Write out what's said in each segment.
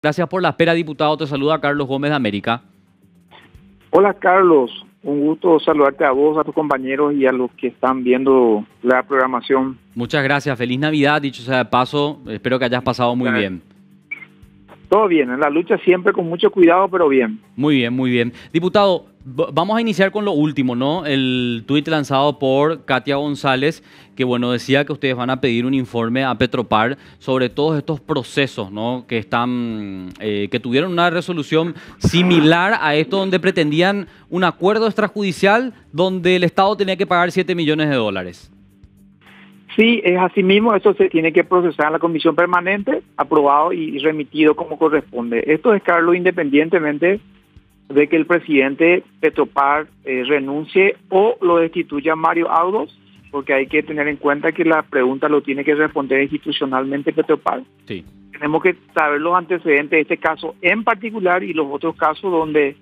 Gracias por la espera, diputado. Te saluda Carlos Gómez de América. Hola Carlos, un gusto saludarte a vos, a tus compañeros y a los que están viendo la programación. Muchas gracias. Feliz Navidad, dicho sea de paso. Espero que hayas pasado muy bien. Todo bien, en la lucha siempre con mucho cuidado, pero bien. Muy bien, muy bien. Diputado, vamos a iniciar con lo último, ¿no? El tuit lanzado por Katia González, que bueno, decía que ustedes van a pedir un informe a Petropar sobre todos estos procesos, ¿no? Que están, que tuvieron una resolución similar a esto, donde pretendían un acuerdo extrajudicial donde el Estado tenía que pagar 7 millones de dólares. Sí, es así mismo, eso se tiene que procesar en la comisión permanente, aprobado y remitido como corresponde. Esto es, Carlos, independientemente de que el presidente Petropar renuncie o lo destituya Mario Audos, porque hay que tener en cuenta que la pregunta lo tiene que responder institucionalmente Petropar. Sí. Tenemos que saber los antecedentes de este caso en particular y los otros casos donde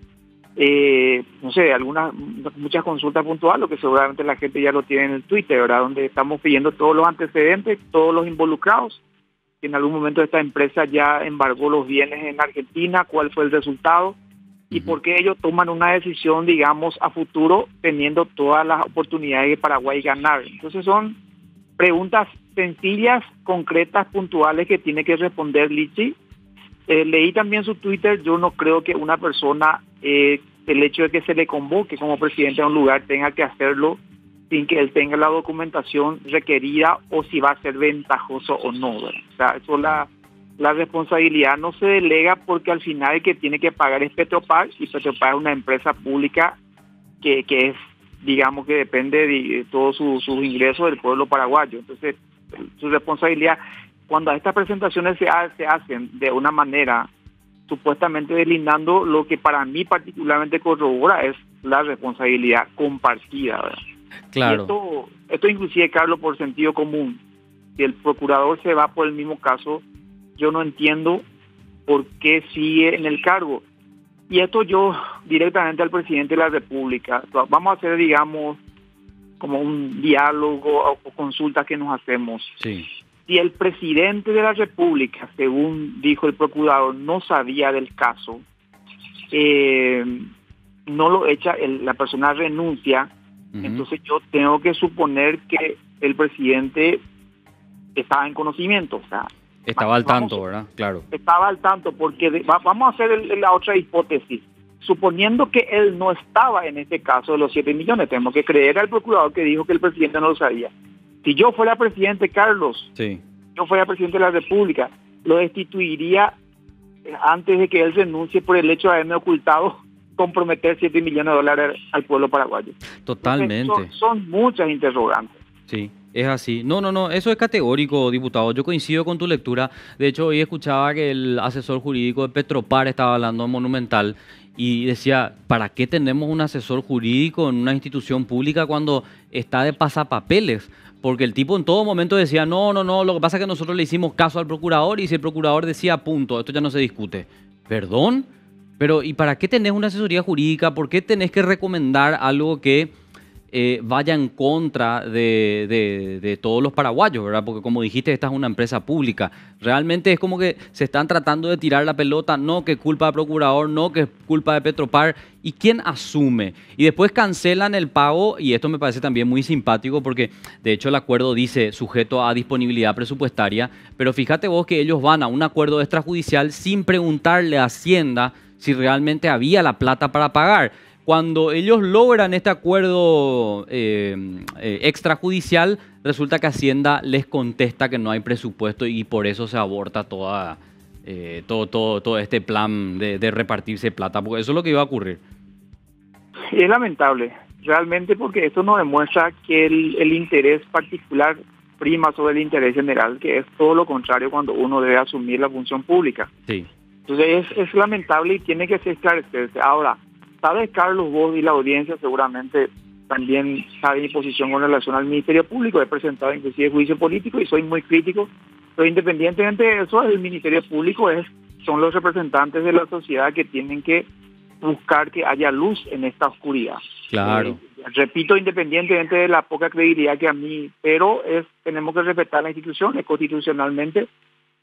no sé, muchas consultas puntuales, lo que seguramente la gente ya lo tiene en el Twitter, ¿verdad? Donde estamos pidiendo todos los antecedentes, todos los involucrados, que en algún momento esta empresa ya embargó los bienes en Argentina, cuál fue el resultado y por qué ellos toman una decisión, digamos, a futuro, teniendo todas las oportunidades de Paraguay ganar. Entonces son preguntas sencillas, concretas, puntuales que tiene que responder Lichi. Leí también su Twitter. Yo no creo que una persona, el hecho de que se le convoque como presidente a un lugar, tenga que hacerlo sin que él tenga la documentación requerida o si va a ser ventajoso o no, ¿verdad? O sea, eso la responsabilidad no se delega, porque al final el que tiene que pagar es Petropar, y Petropar es una empresa pública que es, digamos, que depende de todos sus ingresos del pueblo paraguayo. Entonces, su responsabilidad, cuando estas presentaciones se hacen de una manera supuestamente deslindando, lo que para mí particularmente corrobora es la responsabilidad compartida, ¿verdad? Claro. Y esto inclusive, Carlos, por sentido común, si el procurador se va por el mismo caso, yo no entiendo por qué sigue en el cargo. Y esto yo directamente al presidente de la República, vamos a hacer, digamos, como un diálogo o consulta que nos hacemos. Sí. Si el presidente de la República, según dijo el procurador, no sabía del caso, no lo echa, la persona renuncia, entonces yo tengo que suponer que el presidente estaba en conocimiento. O sea, estaba al tanto, ¿verdad? Claro. Estaba al tanto, porque vamos a hacer la otra hipótesis. Suponiendo que él no estaba en este caso de los 7 millones, tenemos que creer al procurador que dijo que el presidente no lo sabía. Si yo fuera presidente, Carlos, sí, yo fuera presidente de la República, lo destituiría antes de que él renuncie por el hecho de haberme ocultado comprometer 7 millones de dólares al pueblo paraguayo. Totalmente. Son muchas interrogantes. Sí, es así. No, eso es categórico, diputado. Yo coincido con tu lectura. De hecho, hoy escuchaba que el asesor jurídico de Petropar estaba hablando en Monumental y decía, ¿para qué tenemos un asesor jurídico en una institución pública cuando está de pasapapeles? Porque el tipo en todo momento decía, no, lo que pasa es que nosotros le hicimos caso al procurador y si el procurador decía, punto, esto ya no se discute. ¿Perdón? Pero ¿y para qué tenés una asesoría jurídica? ¿Por qué tenés que recomendar algo que vaya en contra de todos los paraguayos, ¿verdad? Porque como dijiste, esta es una empresa pública. Realmente es como que se están tratando de tirar la pelota, no que es culpa del procurador, no que es culpa de Petropar. ¿Y quién asume? Y después cancelan el pago, y esto me parece también muy simpático porque de hecho el acuerdo dice sujeto a disponibilidad presupuestaria, pero fíjate vos que ellos van a un acuerdo extrajudicial sin preguntarle a Hacienda si realmente había la plata para pagar. Cuando ellos logran este acuerdo extrajudicial, resulta que Hacienda les contesta que no hay presupuesto y por eso se aborta todo este plan de repartirse plata, porque eso es lo que iba a ocurrir. Es lamentable, realmente, porque esto nos demuestra que el interés particular prima sobre el interés general, que es todo lo contrario cuando uno debe asumir la función pública. Sí. Entonces es lamentable y tiene que ser esclarecerse. Ahora, sabes, Carlos, vos y la audiencia seguramente también saben mi posición con relación al Ministerio Público. He presentado inclusive juicio político y soy muy crítico, pero independientemente de eso, el Ministerio Público son los representantes de la sociedad que tienen que buscar que haya luz en esta oscuridad. Claro. Repito, independientemente de la poca credibilidad que a mí, pero tenemos que respetar las instituciones constitucionalmente.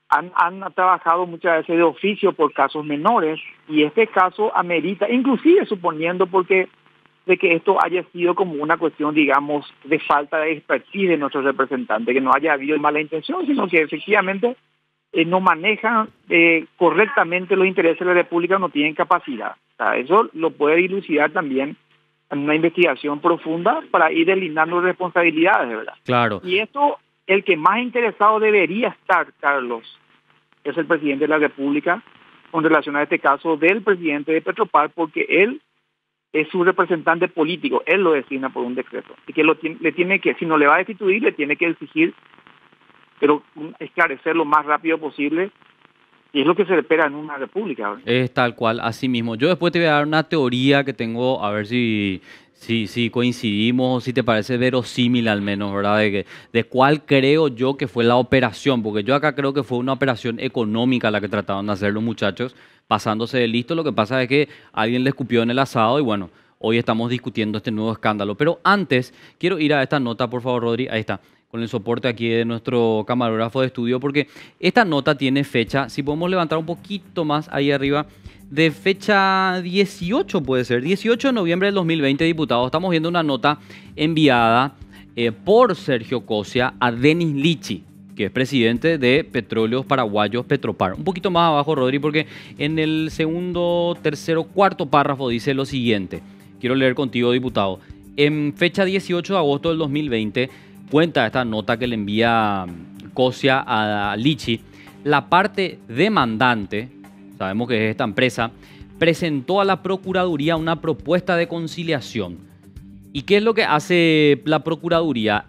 han trabajado muchas veces de oficio por casos menores, y este caso amerita, inclusive suponiendo de que esto haya sido como una cuestión, digamos, de falta de expertise de nuestros representantes, que no haya habido mala intención, sino que efectivamente no manejan correctamente los intereses de la República, no tienen capacidad. O sea, eso lo puede dilucidar también en una investigación profunda para ir delineando responsabilidades, ¿verdad? Claro. Y esto, el que más interesado debería estar, Carlos, es el presidente de la República con relación a este caso del presidente de Petropar, porque él es su representante político, él lo designa por un decreto. Y que le tiene que, si no le va a destituir, le tiene que exigir, pero esclarecer lo más rápido posible, y es lo que se espera en una república, ¿verdad? Es tal cual, así mismo. Yo después te voy a dar una teoría que tengo, a ver si coincidimos o si te parece verosímil al menos, ¿verdad? De cuál creo yo que fue la operación, porque yo acá creo que fue una operación económica la que trataron de hacer los muchachos, pasándose de listo. Lo que pasa es que alguien le escupió en el asado y bueno, hoy estamos discutiendo este nuevo escándalo. Pero antes, quiero ir a esta nota, por favor, Rodri, ahí está, con el soporte aquí de nuestro camarógrafo de estudio, porque esta nota tiene fecha, si podemos levantar un poquito más ahí arriba, de fecha 18 puede ser, 18 de noviembre del 2020, diputados. Estamos viendo una nota enviada por Sergio Cosia a Denis Lichi, que es presidente de Petróleos Paraguayos Petropar. Un poquito más abajo, Rodri, porque en el segundo, tercero, cuarto párrafo dice lo siguiente. Quiero leer contigo, diputado. En fecha 18 de agosto del 2020, cuenta esta nota que le envía Cosia a Lichi, la parte demandante, sabemos que es esta empresa, presentó a la Procuraduría una propuesta de conciliación. ¿Y qué es lo que hace la Procuraduría?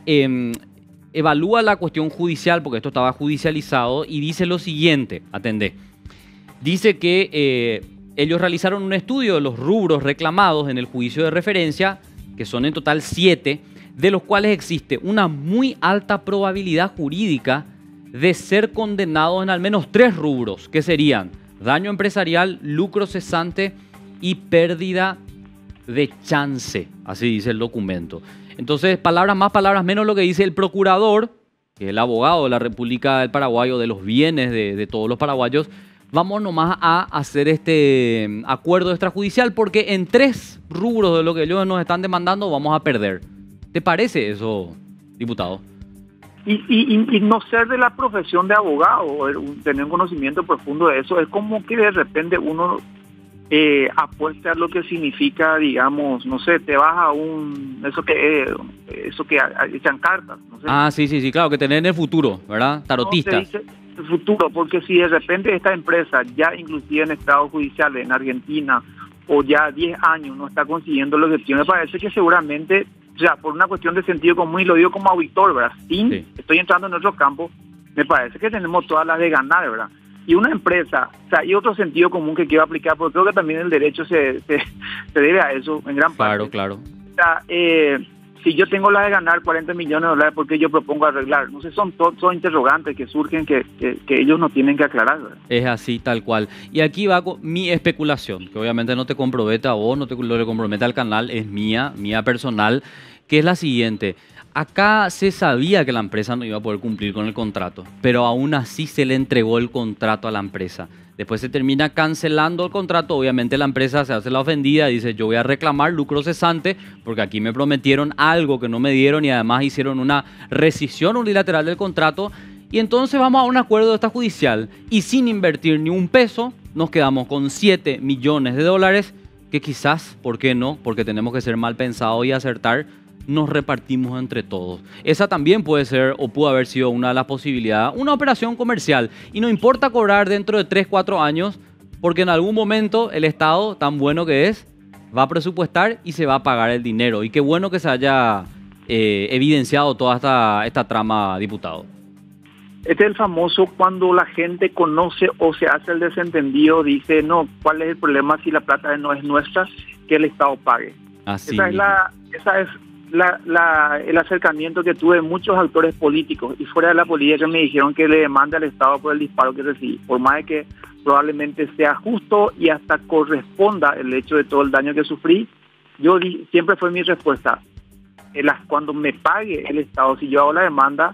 Evalúa la cuestión judicial, porque esto estaba judicializado, y dice lo siguiente, atendé. Dice que ellos realizaron un estudio de los rubros reclamados en el juicio de referencia, que son en total 7, de los cuales existe una muy alta probabilidad jurídica de ser condenados en al menos 3 rubros, que serían daño empresarial, lucro cesante y pérdida de chance, así dice el documento. Entonces, palabras más, palabras menos, lo que dice el procurador, que es el abogado de la República del Paraguay, o de los bienes de todos los paraguayos. Vamos nomás a hacer este acuerdo extrajudicial, porque en 3 rubros de lo que ellos nos están demandando vamos a perder. ¿Te parece eso, diputado? Y no ser de la profesión de abogado, tener un conocimiento profundo de eso, es como que de repente uno apuesta a lo que significa, digamos, no sé, te vas a eso que echan cartas, no sé. Ah, sí, claro, que tener en el futuro, ¿verdad? Tarotistas. No, se dice el futuro, porque si de repente esta empresa, ya inclusive en estados judiciales, en Argentina, o ya 10 años no está consiguiendo lo que tiene, me parece que seguramente, o sea, por una cuestión de sentido común, y lo digo como auditor, ¿verdad? Estoy entrando en otro campo, me parece que tenemos todas las de ganar, ¿verdad? Y una empresa, o sea, y otro sentido común que quiero aplicar, porque creo que también el derecho se debe a eso en gran parte. Claro. O sea, si yo tengo la de ganar 40 millones de dólares, ¿por qué yo propongo arreglar? No sé, son interrogantes que surgen que ellos no tienen que aclarar, ¿verdad? Es así, tal cual. Y aquí va mi especulación, que obviamente no te compromete a vos, no le compromete al canal, es mía personal, que es la siguiente. Acá se sabía que la empresa no iba a poder cumplir con el contrato, pero aún así se le entregó el contrato a la empresa. Después se termina cancelando el contrato, obviamente la empresa se hace la ofendida, dice yo voy a reclamar lucro cesante porque aquí me prometieron algo que no me dieron y además hicieron una rescisión unilateral del contrato, y entonces vamos a un acuerdo extrajudicial y sin invertir ni un peso nos quedamos con 7 millones de dólares que quizás, ¿por qué no? Porque tenemos que ser mal pensados y acertar, nos repartimos entre todos. Esa también puede ser o pudo haber sido una de las posibilidades, una operación comercial, y no importa cobrar dentro de 3-4 años, porque en algún momento el Estado, tan bueno que es, va a presupuestar y se va a pagar el dinero. Y qué bueno que se haya evidenciado toda esta trama, diputado. Este es el famoso cuando la gente conoce o se hace el desentendido, dice, no, ¿cuál es el problema si la plata no es nuestra? Que el Estado pague. Así esa es el acercamiento que tuve de muchos actores políticos y fuera de la política, que me dijeron que le demande al Estado por el disparo que recibí, por más de que probablemente sea justo y hasta corresponda el hecho de todo el daño que sufrí. Siempre fue mi respuesta, cuando me pague el Estado, si yo hago la demanda,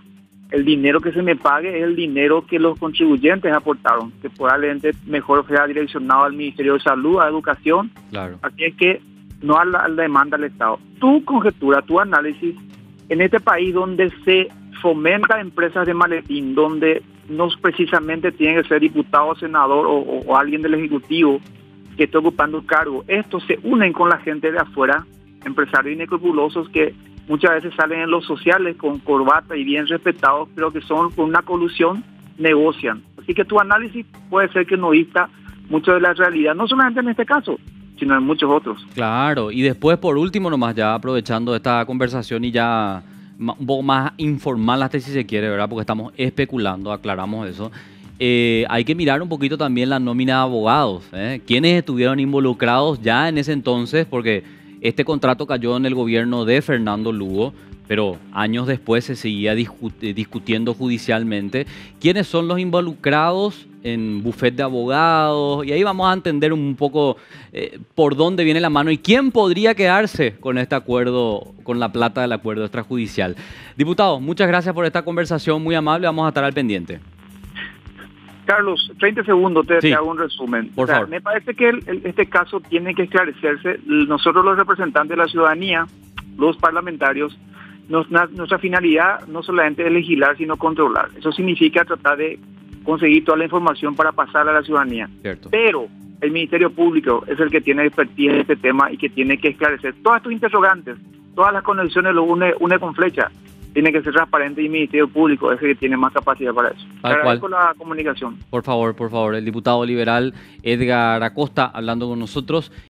el dinero que se me pague es el dinero que los contribuyentes aportaron, que probablemente mejor sea direccionado al Ministerio de Salud, a Educación. Claro. Así es que no a la demanda del Estado. Tu conjetura, tu análisis, en este país donde se fomenta empresas de maletín, donde no precisamente tiene que ser diputado, senador o alguien del Ejecutivo que esté ocupando un cargo, estos se unen con la gente de afuera, empresarios inescrupulosos que muchas veces salen en los sociales con corbata y bien respetados, pero que son con una colusión, negocian. Así que tu análisis puede ser que no vista mucho de la realidad, no solamente en este caso, sino en muchos otros. Claro, y después por último nomás ya aprovechando esta conversación y ya un poco más informal hasta si se quiere, ¿verdad? Porque estamos especulando, aclaramos eso. Hay que mirar un poquito también la nómina de abogados, ¿eh? ¿Quiénes estuvieron involucrados ya en ese entonces? Porque este contrato cayó en el gobierno de Fernando Lugo, pero años después se seguía discutiendo judicialmente. ¿Quiénes son los involucrados en bufete de abogados? Y ahí vamos a entender un poco por dónde viene la mano y quién podría quedarse con este acuerdo, con la plata del acuerdo extrajudicial. Diputado, muchas gracias por esta conversación muy amable. Vamos a estar al pendiente. Carlos, 30 segundos te hago un resumen. Por favor. Me parece que este caso tiene que esclarecerse. Nosotros los representantes de la ciudadanía, los parlamentarios, nuestra finalidad no solamente es legislar, sino controlar. Eso significa tratar de conseguir toda la información para pasar a la ciudadanía. Cierto. Pero el Ministerio Público es el que tiene expertise en este tema y que tiene que esclarecer todas tus interrogantes, todas las conexiones lo une con flecha. Tiene que ser transparente y el Ministerio Público es el que tiene más capacidad para eso. Agradezco la comunicación. Por favor, el diputado liberal Edgar Acosta hablando con nosotros.